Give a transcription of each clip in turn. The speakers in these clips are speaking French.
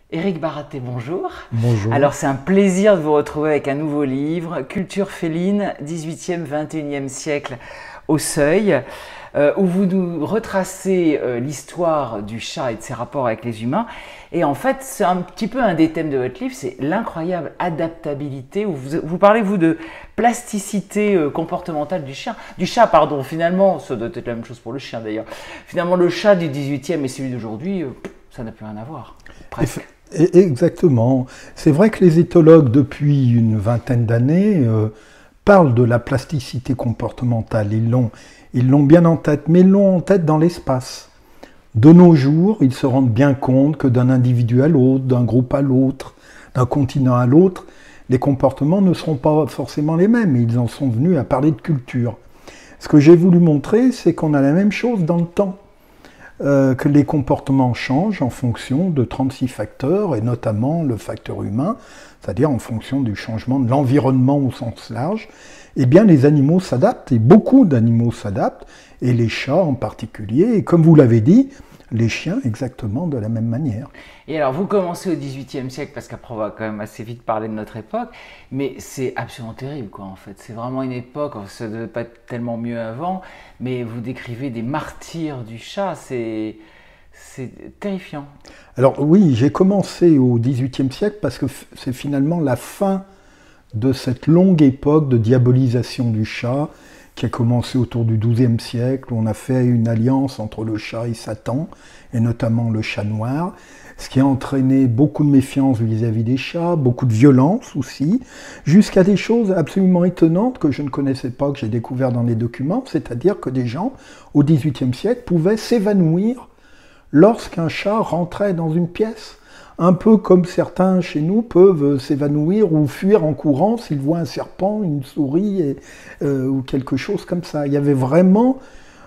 Éric Baraté, bonjour. Bonjour. Alors c'est un plaisir de vous retrouver avec un nouveau livre, Culture féline, 18e, 21e siècle au Seuil, où vous nous retracez l'histoire du chat et de ses rapports avec les humains. Et en fait, c'est un petit peu un des thèmes de votre livre, c'est l'incroyable adaptabilité, où vous parlez, vous, de plasticité comportementale du chien. Du chat, pardon, finalement, ça doit être la même chose pour le chien d'ailleurs. Finalement, le chat du 18e et celui d'aujourd'hui, ça n'a plus rien à voir, presque. Exactement. C'est vrai que les éthologues, depuis une vingtaine d'années, parlent de la plasticité comportementale. Ils l'ont bien en tête, mais ils l'ont en tête dans l'espace. De nos jours, ils se rendent bien compte que d'un individu à l'autre, d'un groupe à l'autre, d'un continent à l'autre, les comportements ne seront pas forcément les mêmes. Ils en sont venus à parler de culture. Ce que j'ai voulu montrer, c'est qu'on a la même chose dans le temps. Que les comportements changent en fonction de 36 facteurs, et notamment le facteur humain, c'est-à-dire en fonction du changement de l'environnement au sens large. Eh bien, les animaux s'adaptent, et beaucoup d'animaux s'adaptent, et les chats en particulier, et comme vous l'avez dit, les chiens exactement de la même manière. Et alors, vous commencez au XVIIIe siècle, parce qu'après, on va quand même assez vite parler de notre époque, mais c'est absolument terrible, quoi, en fait. C'est vraiment une époque, ça ne devait pas être tellement mieux avant, mais vous décrivez des martyrs du chat, c'est terrifiant. Alors oui, j'ai commencé au XVIIIe siècle parce que c'est finalement la fin de cette longue époque de diabolisation du chat, qui a commencé autour du XIIe siècle, où on a fait une alliance entre le chat et Satan, et notamment le chat noir, ce qui a entraîné beaucoup de méfiance vis-à-vis des chats, beaucoup de violence aussi, jusqu'à des choses absolument étonnantes que je ne connaissais pas, que j'ai découvert dans les documents, c'est-à-dire que des gens, au XVIIIe siècle, pouvaient s'évanouir lorsqu'un chat rentrait dans une pièce. Un peu comme certains chez nous peuvent s'évanouir ou fuir en courant s'ils voient un serpent, une souris ou quelque chose comme ça. Il y avait vraiment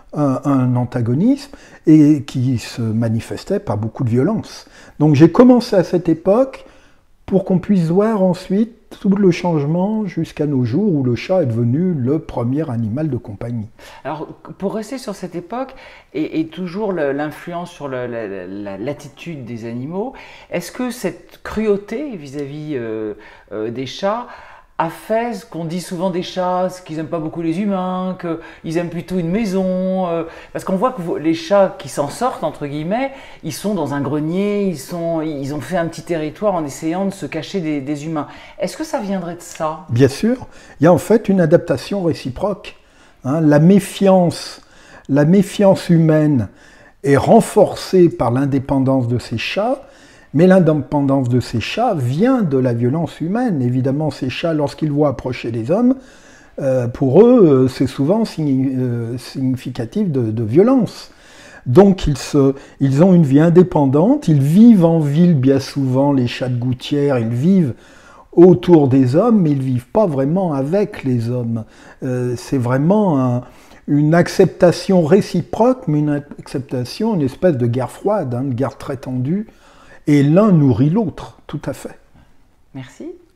un antagonisme et qui se manifestait par beaucoup de violence. Donc j'ai commencé à cette époque pour qu'on puisse voir ensuite tout le changement jusqu'à nos jours où le chat est devenu le premier animal de compagnie. Alors, pour rester sur cette époque et toujours l'influence sur l'attitude des animaux, est-ce que cette cruauté vis-à-vis des chats a fait ce qu'on dit souvent des chats, qu'ils n'aiment pas beaucoup les humains, qu'ils aiment plutôt une maison, parce qu'on voit que les chats qui s'en sortent, entre guillemets, ils sont dans un grenier, ils ont fait un petit territoire en essayant de se cacher des humains. Est-ce que ça viendrait de ça? Bien sûr, il y a en fait une adaptation réciproque. La méfiance humaine est renforcée par l'indépendance de ces chats, mais l'indépendance de ces chats vient de la violence humaine. Évidemment, ces chats, lorsqu'ils voient approcher les hommes, pour eux, c'est souvent significatif de violence. Donc, ils ont une vie indépendante, ils vivent en ville bien souvent, les chats de gouttière, ils vivent autour des hommes, mais ils ne vivent pas vraiment avec les hommes. C'est vraiment une acceptation réciproque, mais une acceptation, une espèce de guerre froide, une guerre très tendue, et l'un nourrit l'autre, tout à fait. Merci.